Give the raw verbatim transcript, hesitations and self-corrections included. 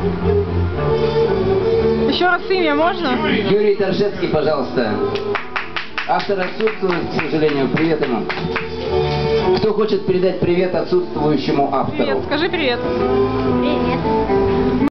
Еще раз имя можно? Юрий Торшецкий, пожалуйста. Автор отсутствует, к сожалению. Привет ему. Кто хочет передать привет отсутствующему автору? Привет, скажи привет.